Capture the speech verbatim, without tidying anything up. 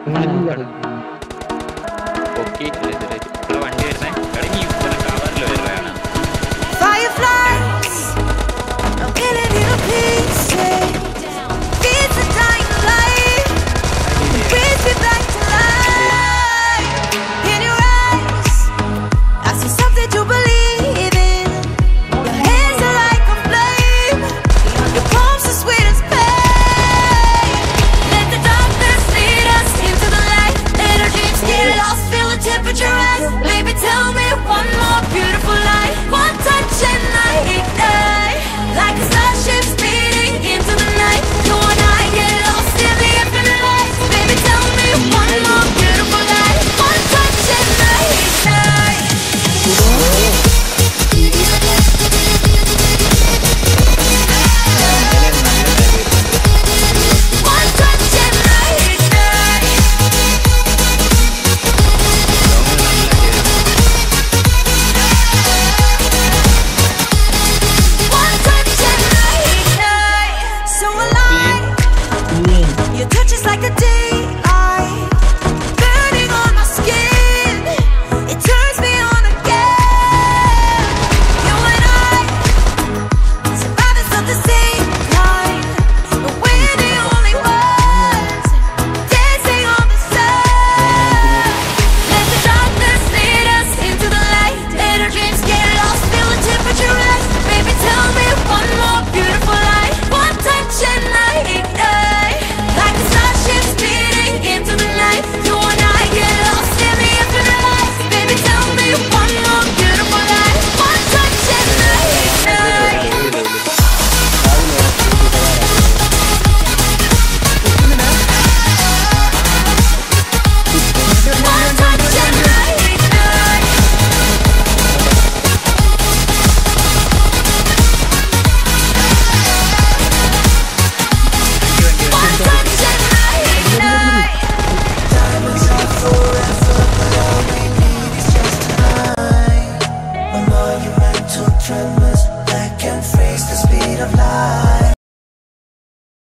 Okay ഇവിടെ വണ്ടി വരുന്നേ ഇടങ്ങി ഇവിടെ കവറിൽ വരുന്നതാണ്. Baby, tell me one more beautiful light. One touch and I ignite, like a starship speeding into the night. You and I get lost in the infinite light. Baby, tell me one more beautiful light. One touch and I ignite. One touch and I ignite. One touch and I ignite. So alive. Your touch is like a day.